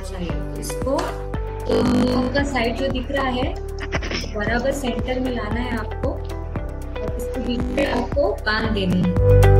Side, इसको दोनों का साइड जो दिख रहा है बराबर सेंटर में लाना है आपको और इसके बीच में आपको बांध देनी है।